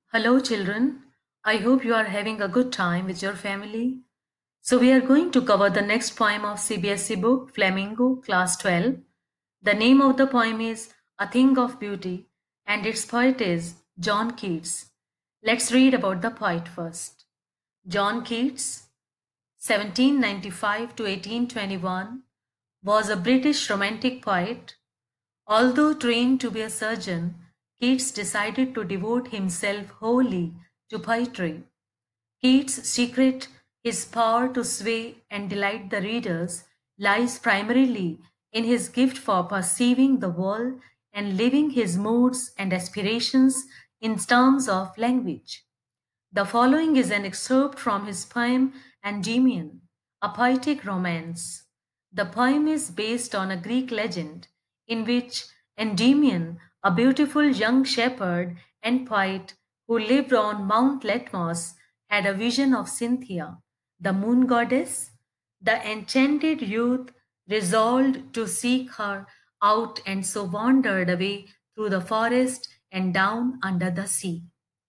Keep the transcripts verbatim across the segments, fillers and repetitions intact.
Hello, children. I hope you are having a good time with your family. So, we are going to cover the next poem of C B S E book, Flamingo, Class twelve. The name of the poem is A Thing of Beauty, and its poet is John Keats. Let's read about the poet first. John Keats, seventeen ninety-five to eighteen twenty-one, was a British romantic poet. Although trained to be a surgeon, Keats decided to devote himself wholly to poetry. Keats' secret, his power to sway and delight the readers, lies primarily in his gift for perceiving the world and living his moods and aspirations in terms of language. The following is an excerpt from his poem Endymion, a poetic romance. The poem is based on a Greek legend in which Endymion, a beautiful young shepherd and poet who lived on Mount Latmos, had a vision of Cynthia, the moon goddess. The enchanted youth resolved to seek her out and so wandered away through the forest and down under the sea.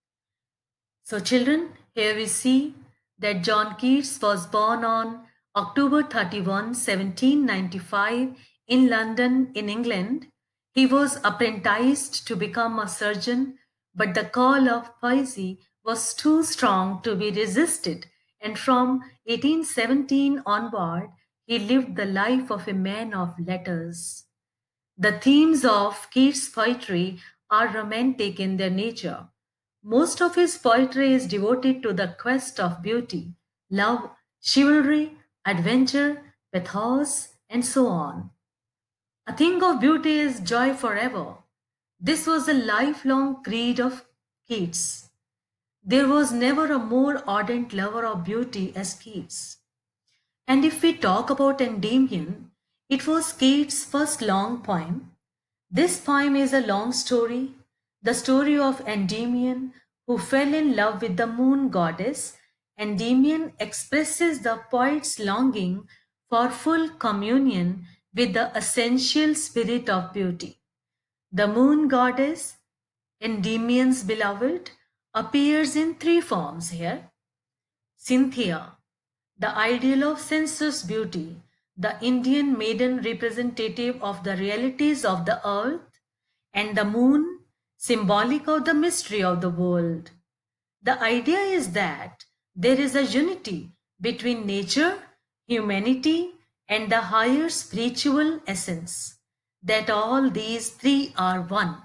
So, children, here we see that John Keats was born on October thirty-first, seventeen ninety-five, in London, in England. He was apprenticed to become a surgeon, but the call of poesy was too strong to be resisted, and from eighteen seventeen onward, he lived the life of a man of letters. The themes of Keats' poetry are romantic in their nature. Most of his poetry is devoted to the quest of beauty, love, chivalry, adventure, pathos, and so on. A thing of beauty is joy forever. This was a lifelong creed of Keats. There was never a more ardent lover of beauty as Keats. And if we talk about Endymion, it was Keats' first long poem. This poem is a long story, the story of Endymion who fell in love with the moon goddess. Endymion expresses the poet's longing for full communion with the essential spirit of beauty. The moon goddess, Endymion's beloved, appears in three forms here. Cynthia, the ideal of sensuous beauty, the Indian maiden representative of the realities of the earth, and the moon, symbolic of the mystery of the world. The idea is that there is a unity between nature, humanity, and the higher spiritual essence, that all these three are one.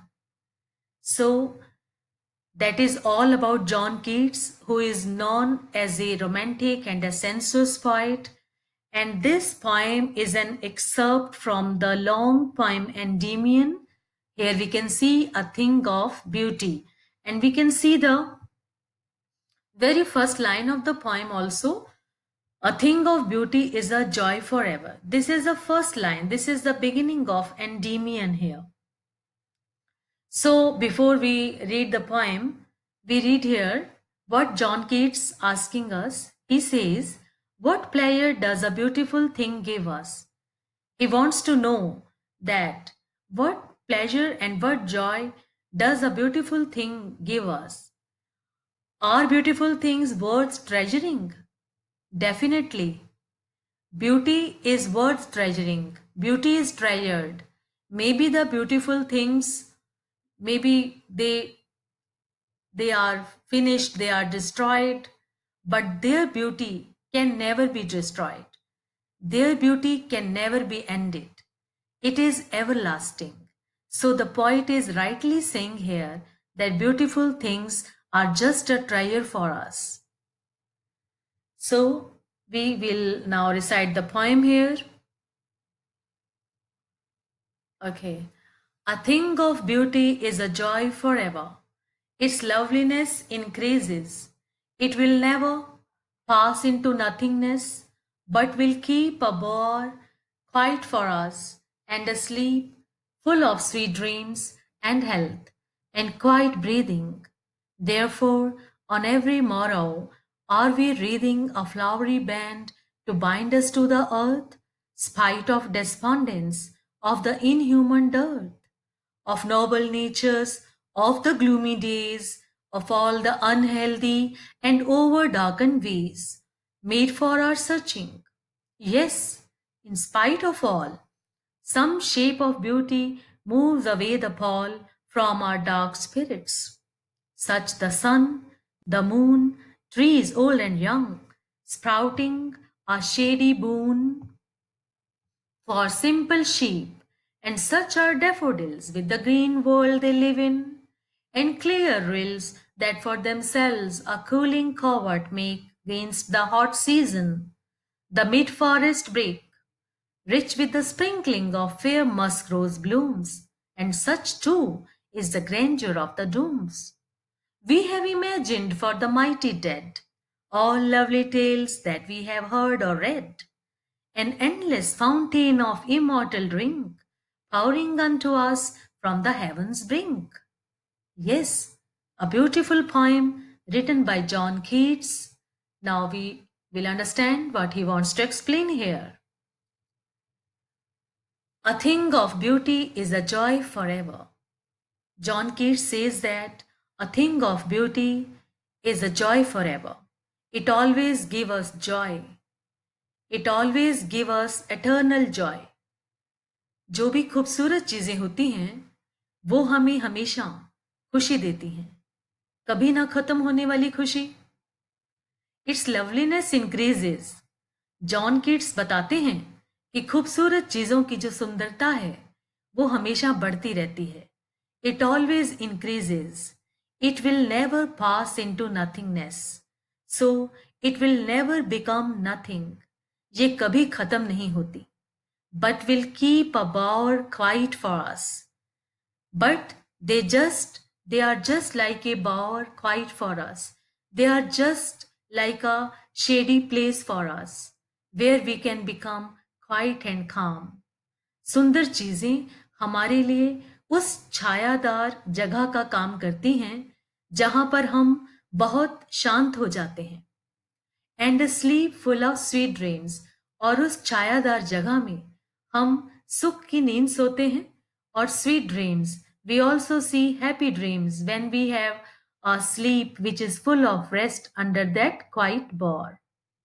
So, that is all about John Keats, who is known as a romantic and a sensuous poet. And this poem is an excerpt from the long poem Endymion. Here we can see a thing of beauty, and we can see the very first line of the poem also. A thing of beauty is a joy forever. This is the first line. This is the beginning of Endymion here. So before we read the poem, we read here what John Keats asking us. He says, what pleasure does a beautiful thing give us? He wants to know that what pleasure and what joy does a beautiful thing give us? Are beautiful things worth treasuring? Definitely. Beauty is worth treasuring. Beauty is treasured. Maybe the beautiful things, maybe they they are finished, they are destroyed, but their beauty can never be destroyed. Their beauty can never be ended. It is everlasting. So the poet is rightly saying here that beautiful things are just a treasure for us. So we will now recite the poem here. Okay. A thing of beauty is a joy forever. Its loveliness increases. It will never pass into nothingness, but will keep a bower quiet for us and asleep, full of sweet dreams and health and quiet breathing. Therefore, on every morrow are we wreathing a flowery band to bind us to the earth, spite of despondence, of the inhuman dearth, of noble natures, of the gloomy days, of all the unhealthy and over-darkened ways made for our searching. Yes, in spite of all, some shape of beauty moves away the pall from our dark spirits. Such the sun, the moon, trees old and young, sprouting a shady boon for simple sheep, and such are daffodils with the green world they live in, and clear rills that for themselves a cooling covert make against the hot season. The mid forest brake, rich with the sprinkling of fair musk rose blooms, and such too is the grandeur of the dooms. We have imagined for the mighty dead all lovely tales that we have heard or read, an endless fountain of immortal drink, pouring unto us from the heavens' brink. Yes, a beautiful poem written by John Keats. Now we will understand what he wants to explain here. A thing of beauty is a joy forever. John Keats says that a thing of beauty is a joy forever. It always gives us joy. It always gives us eternal joy. जो भी खूबसूरत चीजें होती हैं वो हमें हमेशा खुशी देती हैं, कभी ना खत्म होने वाली खुशी. It's loveliness increases. John Keats बताते हैं कि खूबसूरत चीजों की जो सुंदरता है वो हमेशा बढ़ती रहती है. It always increases. It will never pass into nothingness. So it will never become nothing. ये कभी खत्म नहीं होती. But will keep a bower quiet for us. But they just, they are just like a bower quiet for us. They are just like a shady place for us, where we can become quiet and calm. सुंदर चीजें हमारे लिए उस छायादार जगह का काम करती हैं जहां पर हम बहुत शांत हो जाते हैं. And a sleep full of sweet dreams. और उस छायादार जगह में हम सुख की नींद सोते हैं और sweet dreams. We also see happy dreams when we have a sleep which is full of rest under that quiet bower.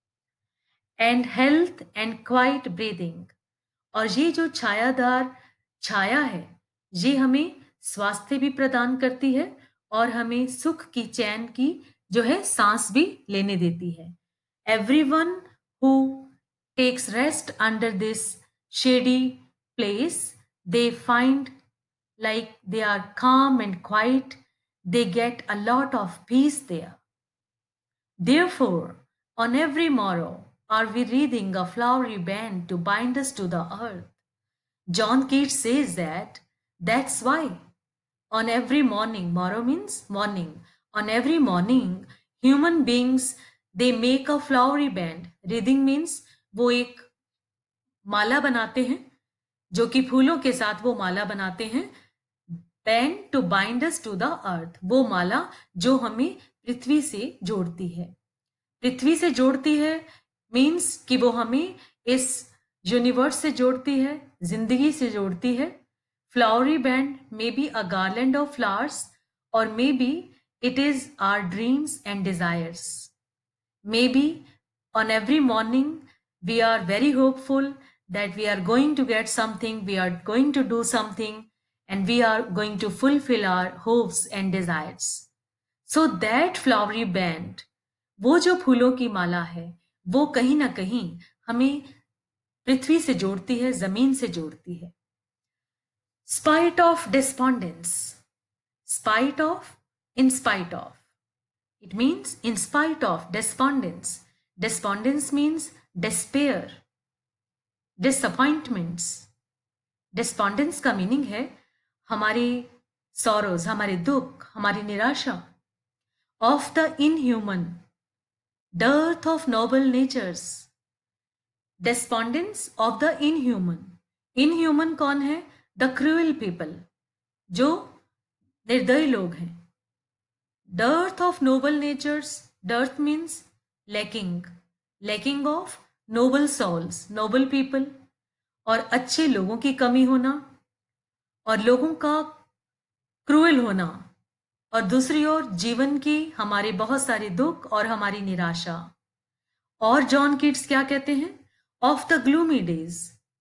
And health and quiet breathing. और ये जो छायादार छाया है ये हमें स्वास्थ्य भी प्रदान करती है और हमें सुख की चैन की जो है सांस भी लेने देती है. Everyone who takes rest under this shady place, they find like they are calm and quiet. They get a lot of peace there. Therefore, on every morrow are we reading a flowery band to bind us to the earth. John Keats says that that's why on every morning, morrow means morning, on every morning human beings they make a flowery band. Reading means वो एक माला बनाते हैं जो कि फूलों के साथ वो माला बनाते हैं. Band to bind us to the earth. वो माला जो हमें पृथ्वी से जोड़ती है. पृथ्वी से जोड़ती है मीन्स कि वो हमें इस यूनिवर्स से जोड़ती है, जिंदगी से जोड़ती है. Flowery band may be a garland of flowers और may be it is our dreams and desires. May be on every morning we are very hopeful that we are going to get something, we are going to do something, and we are going to fulfill our hopes and desires. So that flowery band, वो जो फूलों की माला है वो कहीं ना कहीं हमें पृथ्वी से जोड़ती है, जमीन से जोड़ती है. Spite of despondence. Spite of, in spite of. It means in spite of despondence. Despondence means despair, disappointments. Despondence का मीनिंग है हमारी sorrows, हमारे दुख, हमारी निराशा. Of the inhuman, dearth of noble natures. Despondence of the inhuman. Inhuman कौन है? The cruel people, जो निर्दयी लोग हैं. Dearth of noble natures. Dearth means lacking. Lacking of noble souls, noble people. और अच्छे लोगों की कमी होना और लोगों का क्रूएल होना. और दूसरी ओर जीवन की हमारे बहुत सारे दुख और हमारी निराशा। और जॉन कीट्स क्या कहते हैं? Of the gloomy days,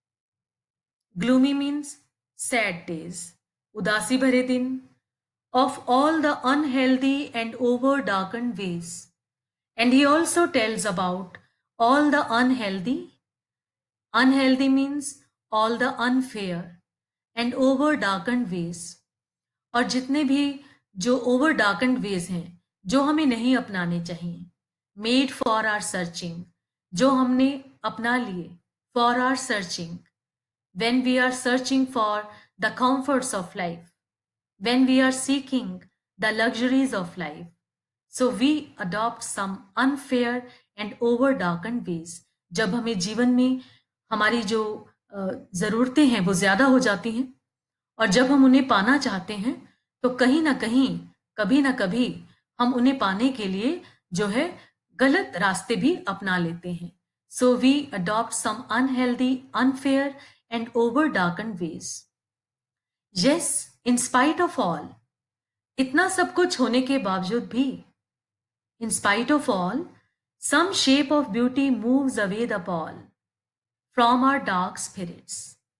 gloomy means sad days, उदासी भरे दिन, of all the unhealthy and over darken ways, and he also tells about all the unhealthy, unhealthy means all the unfair and over darkened ways, और जितने भी जो over darken veg हैं जो हमें नहीं अपनाने चाहिए, मेड फॉर आर सर्चिंग, जो हमने अपना लिए for are searching, when we are searching for the comforts of life, when we are seeking the luxuries of life, so we adopt some unfair and over darkened ways। जब हमें जीवन में हमारी जो ज़रूरतें हैं वो ज़्यादा हो जाती हैं और जब हम उन्हें पाना चाहते हैं तो कहीं ना कहीं कभी ना कभी हम उन्हें पाने के लिए जो है गलत रास्ते भी अपना लेते हैं। So we adopt some unhealthy, unfair and over darken ways. Yes, in spite of all, इतना सब कुछ होने के बावजूद भी, in spite of all, some shape of beauty moves away the pall from our dark spirits।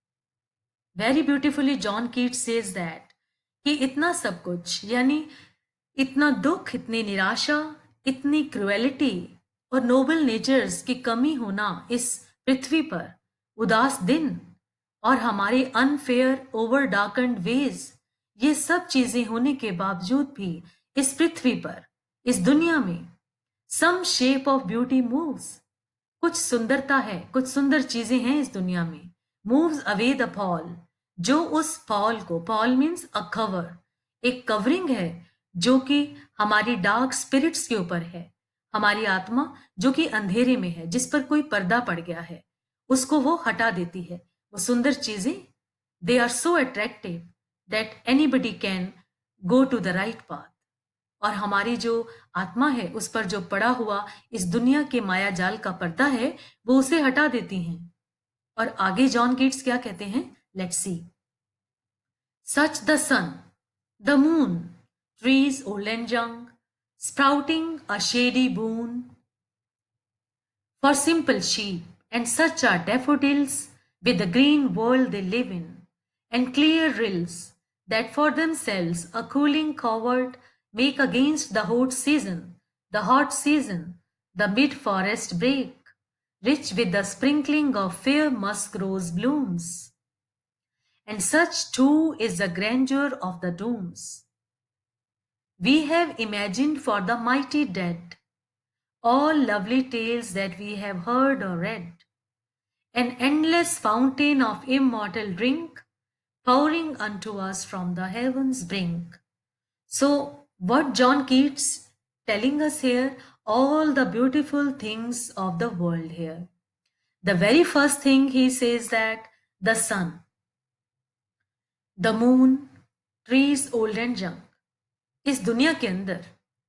Very beautifully John Keats says that कि इतना सब कुछ, यानी इतना दुख, इतनी निराशा, इतनी क्रुएलिटी और नोबल नेचर्स की कमी होना इस पृथ्वी पर, उदास दिन और हमारे अनफेयर ओवर डार्कन्ड वेज, ये सब चीजें होने के बावजूद भी इस पृथ्वी पर, इस दुनिया में some shape of beauty moves, कुछ सुंदरता है, कुछ सुंदर चीजें हैं इस दुनिया में। मूव्स अवे द फॉल, जो उस फॉल को, फॉल मीन्स अ कवर, एक कवरिंग है जो कि हमारी डार्क स्पिरिट्स के ऊपर है, हमारी आत्मा जो कि अंधेरे में है, जिस पर कोई पर्दा पड़ गया है, उसको वो हटा देती है। वो सुंदर चीजें, they are so attractive that anybody can go to the right path. और हमारी जो आत्मा है उस पर जो पड़ा हुआ इस दुनिया के माया जाल का पर्दा है वो उसे हटा देती हैं। और आगे जॉन कीट्स क्या कहते हैं, let's see. Such the sun, the moon, trees old and young, sprouting a shady boon for simple sheep, and such are daffodils with the green world they live in, and clear rills that for themselves a cooling covert make against the hot season, the hot season, the mid-forest brake, rich with the sprinkling of fair musk rose blooms. And such too is the grandeur of the dooms we have imagined for the mighty dead, all lovely tales that we have heard or read, an endless fountain of immortal drink pouring unto us from the heavens brink. So what John Keats telling us here, all the beautiful things of the world here. The very first thing he says that the sun, the moon, trees old and young, इस दुनिया के अंदर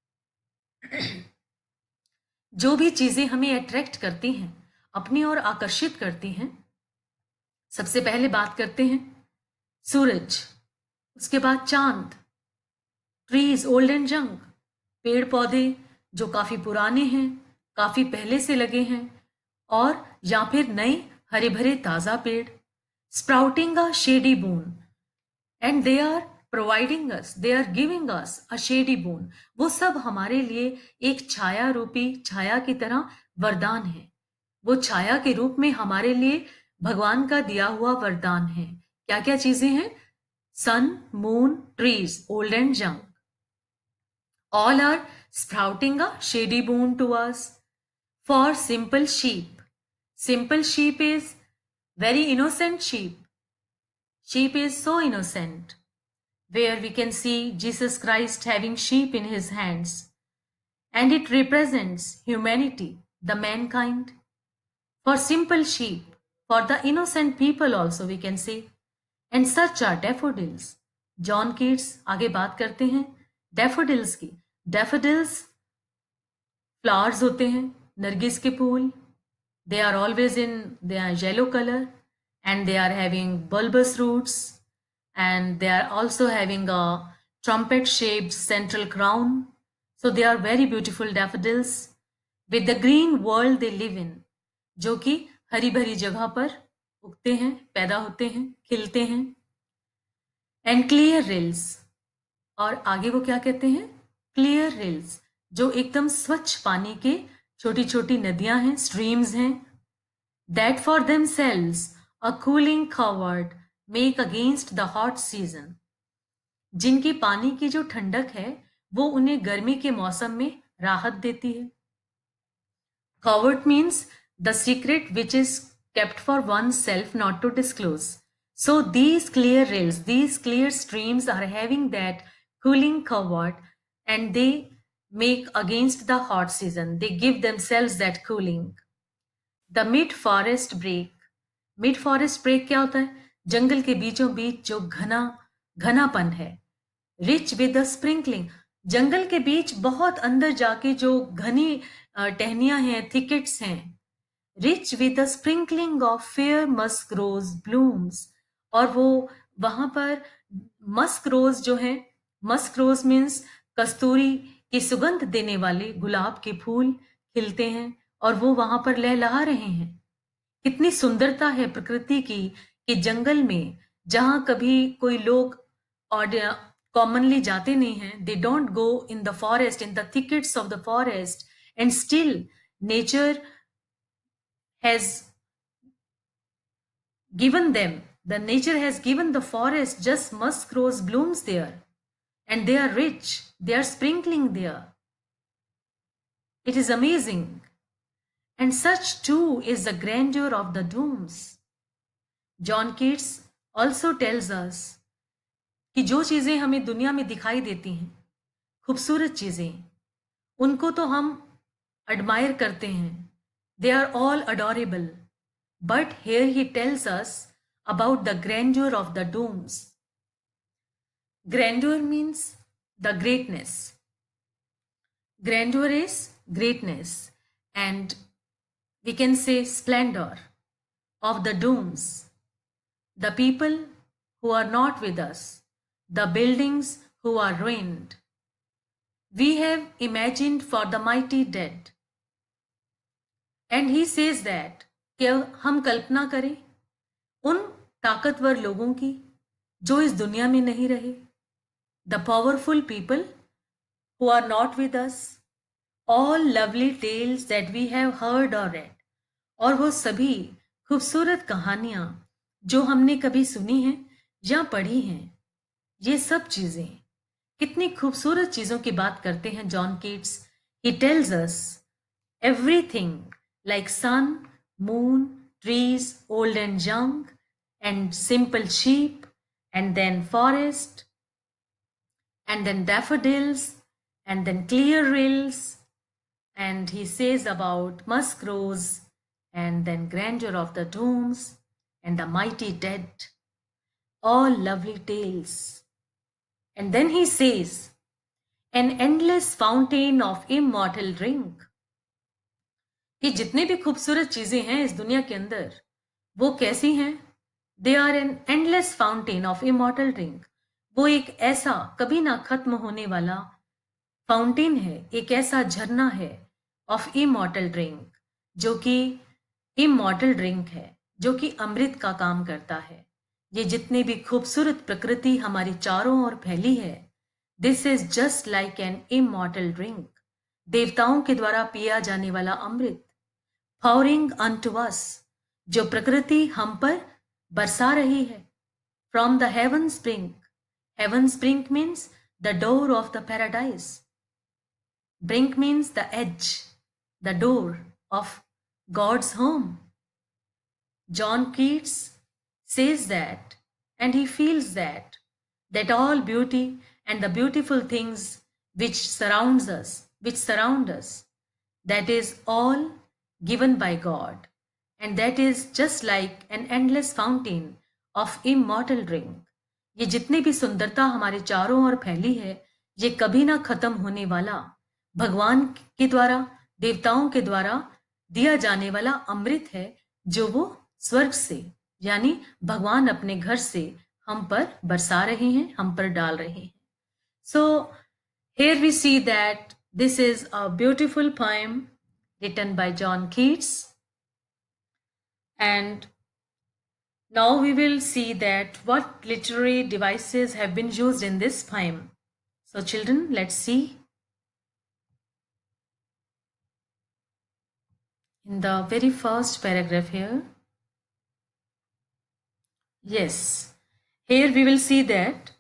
जो भी चीजें हमें attract करती हैं, अपनी ओर आकर्षित करती हैं, सबसे पहले बात करते हैं सूरज, उसके बाद चांद, ट्रीज ओल्ड एंड यंग, पेड़ पौधे जो काफी पुराने हैं, काफी पहले से लगे हैं, और या फिर नए हरे भरे ताजा पेड़, sprouting a shady boon, and they are providing us, they are giving us a shady boon, वो सब हमारे लिए एक छाया रूपी, छाया की तरह वरदान है। वो छाया के रूप में हमारे लिए भगवान का दिया हुआ वरदान है। क्या क्या चीजें हैं? Sun, moon, trees old and young, all are sprouting a shady boon to us. For simple sheep, simple sheep is very innocent sheep. Sheep is so innocent, where we can see Jesus Christ having sheep in his hands, and it represents humanity, the mankind. For simple sheep, for the innocent people also we can say, and such are daffodils. John Keats आगे बात करते हैं daffodils की। daffodils flowers होते हैं, नरगिस के फूल, they are always in, they are yellow color and they are having bulbous roots and they are also having a trumpet-shaped central crown. So they are very beautiful daffodils with the green world they live in, जो कि हरी भरी जगह पर उगते हैं, पैदा होते हैं, खिलते हैं. And clear rills, और आगे वो क्या कहते हैं? Clear rills, जो एकदम स्वच्छ पानी के छोटी छोटी नदियां हैं, streams हैं. That for themselves a cooling covert make against the hot season, जिनकी पानी की जो ठंडक है वो उन्हें गर्मी के मौसम में राहत देती है. Covert means the secret which is kept for oneself not to disclose. So these clear rills, these clear streams are having that cooling covert, and they make against the hot season. They give themselves that cooling. The mid forest break. Mid forest break क्या होता है? जंगल के बीचों बीच जो घना घनापन है. Rich with the sprinkling. जंगल के बीच बहुत अंदर जाके जो घनी टहनियां हैं, thickets हैं. Rich with the sprinkling of fair musk rose blooms. और वो वहां पर मस्क रोज जो है, मस्क रोज मीन्स कस्तूरी की सुगंध देने वाले गुलाब के फूल खिलते हैं और वो वहां पर लहलहा रहे हैं. कितनी सुंदरता है प्रकृति की कि जंगल में जहां कभी कोई लोग कॉमनली जाते नहीं हैं, they don't go in the forest, in the thickets of the forest, and still nature has given them, the nature has given the forest just musk rose blooms there, and they are rich, they are sprinkling there. It is amazing. And such too is the grandeur of the dooms. John Keats also tells us कि जो चीजें हमें दुनिया में दिखाई देती हैं, खूबसूरत चीजें, उनको तो हम एडमायर करते हैं. They are all adorable. But here he tells us about the grandeur of the dooms. Grandeur means the greatness. Grandeur is greatness, and we can say splendor of the dooms. The people who are not with us, the buildings who are ruined. We have imagined for the mighty dead. And he says that कि हम कल्पना करें उन ताकतवर लोगों की जो इस दुनिया में नहीं रहे. The powerful people who are not with us. All lovely tales that we have heard or read. और वो सभी खूबसूरत कहानियां जो हमने कभी सुनी हैं या पढ़ी हैं. ये सब चीजें, कितनी खूबसूरत चीजों की बात करते हैं John Keats. He tells us everything like sun, moon, trees, old and young, and simple sheep, and then forest, and then daffodils, and then clear rills, and he says about musk rose, and then grandeur of the dooms, and the mighty dead. All lovely tales. And then he says, an endless fountain of immortal drink. कि जितने भी खूबसूरत चीजें हैं इस दुनिया के अंदर, वो कैसी हैं? They are an endless fountain of immortal drink. वो एक ऐसा कभी ना खत्म होने वाला फाउंटेन है, एक ऐसा झरना है of immortal drink, जो कि immortal drink है, जो कि अमृत का काम करता है. ये जितने भी खूबसूरत प्रकृति हमारी चारों ओर फैली है, this is just like an immortal drink. देवताओं के द्वारा पिया जाने वाला अमृत. pouring unto us, जो प्रकृति हम पर बरसा रही है. From the heaven spring. Heaven spring means the door of the paradise. Brink means the edge, the door of God's home. John Keats says that, and he feels that, that all beauty and the beautiful things which surrounds us, which surround us, that is all given by God, and that is just like an endless fountain of immortal drink. ये जितने भी सुंदरता हमारे चारों ओर फैली है, ये कभी ना खत्म होने वाला भगवान के द्वारा, देवताओं के द्वारा दिया जाने वाला अमृत है, जो वो स्वर्ग से, यानी भगवान अपने घर से हम पर बरसा रहे हैं, हम पर डाल रहे हैं. So here we see that this is a beautiful poem written by John Keats. And now we will see that what literary devices have been used in this poem. So children, let's see. In the very first paragraph here, yes, here we will see that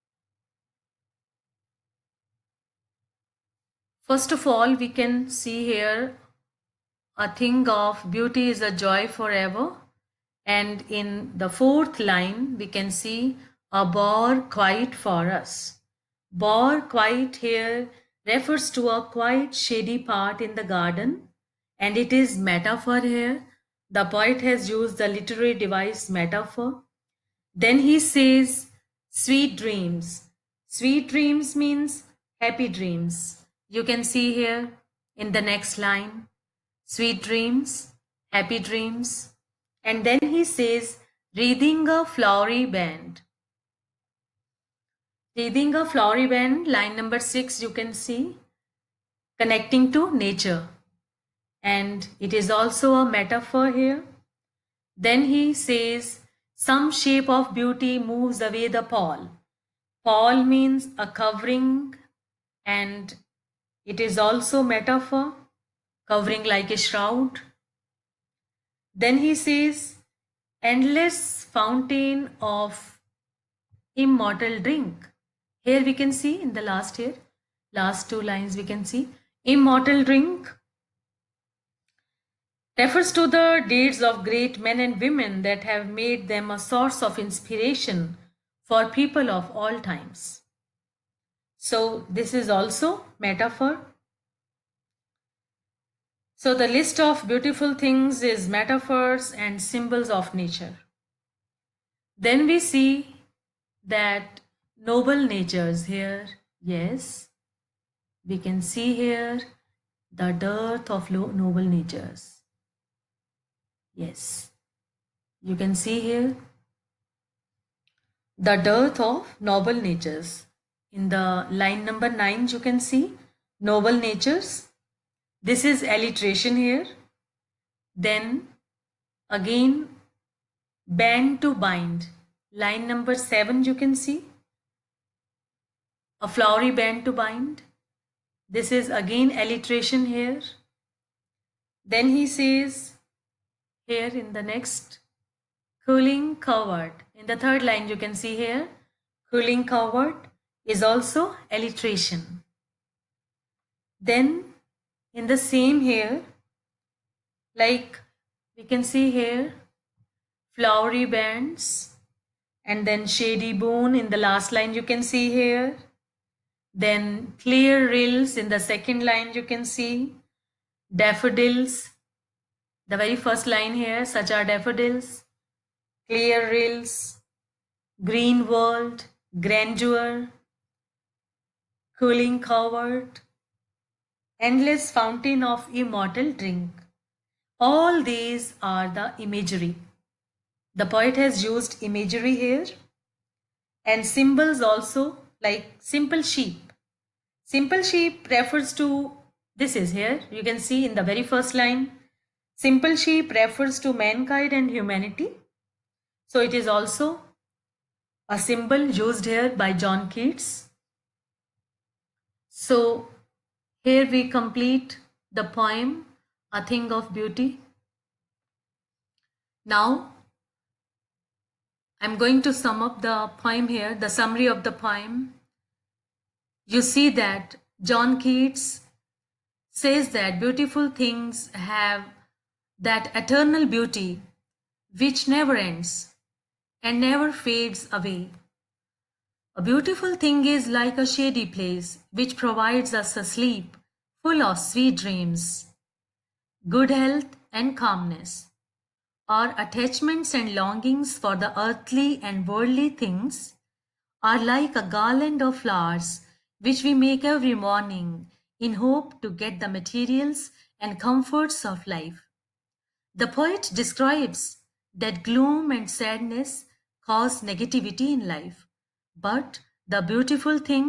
first of all we can see here a thing of beauty is a joy forever, and in the fourth line we can see a bower quiet for us. Bower quiet here refers to a quiet shady part in the garden, and it is metaphor here. The poet has used the literary device metaphor. Then he says sweet dreams. Sweet dreams means happy dreams. You can see here in the next line, sweet dreams, happy dreams. And then he says wreathing a flowery band. Wreathing a flowery band, line number six, you can see connecting to nature. And it is also a metaphor here. Then he says some shape of beauty moves away the pall. Pall means a covering, and it is also metaphor, covering like a shroud. Then he says endless fountain of immortal drink. Here we can see in the last here, last two lines we can see immortal drink refers to the deeds of great men and women that have made them a source of inspiration for people of all times. So this is also metaphor. So the list of beautiful things is metaphors and symbols of nature. Then we see that noble natures here, yes, we can see here the dearth of noble natures. Yes, you can see here the dearth of noble natures. In the line number nine, you can see noble natures. This is alliteration here. Then again, band to bind. Line number seven, you can see a flowery band to bind. This is again alliteration here. Then he says here in the next, cooling covered. In the third line, you can see here, cooling covered is also alliteration. Then in the same here, like we can see here, flowery bands, and then shady boon in the last line you can see here. Then clear rills in the second line you can see, daffodils. The very first line here, such are daffodils, clear rills, green world, grandeur, cooling covered, endless fountain of immortal drink. All these are the imagery. The poet has used imagery here, and symbols also, like simple sheep. Simple sheep refers to, this is here, you can see in the very first line, simple sheep refers to mankind and humanity. So it is also a symbol used here by John Keats. So here we complete the poem, A Thing of Beauty. Now I'm going to sum up the poem here, the summary of the poem. You see that John Keats says that beautiful things have that eternal beauty which never ends and never fades away. A beautiful thing is like a shady place which provides us a sleep full of sweet dreams, good health and calmness. Our attachments and longings for the earthly and worldly things are like a garland of flowers which we make every morning in hope to get the materials and comforts of life. The poet describes that gloom and sadness cause negativity in life, but the beautiful things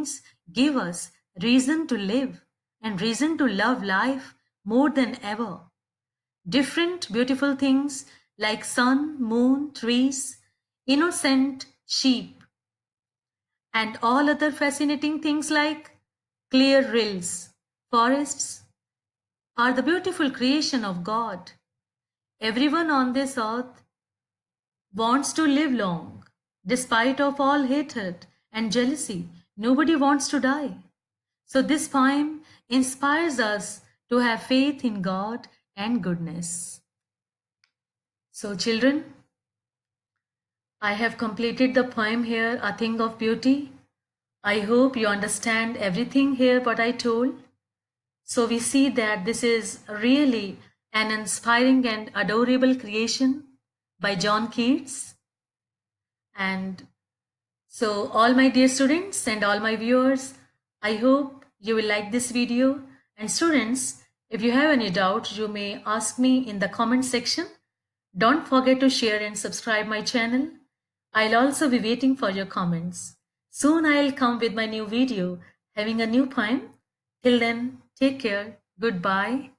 give us reason to live and reason to love life more than ever. Different beautiful things like sun, moon, trees, innocent sheep, and all other fascinating things like clear rills, forests, are the beautiful creation of God. Everyone on this earth wants to live long, despite of all hatred and jealousy. Nobody wants to die. So this poem inspires us to have faith in God and goodness. So children, I have completed the poem here, A Thing of Beauty. I hope you understand everything here what I told. So we see that this is really an inspiring and adorable creation by John Keats. And so all my dear students and all my viewers, I hope you will like this video. And students, if you have any doubt, you may ask me in the comment section. Don't forget to share and subscribe my channel. I'll also be waiting for your comments. Soon I'll come with my new video having a new poem. Till then, take care. Goodbye.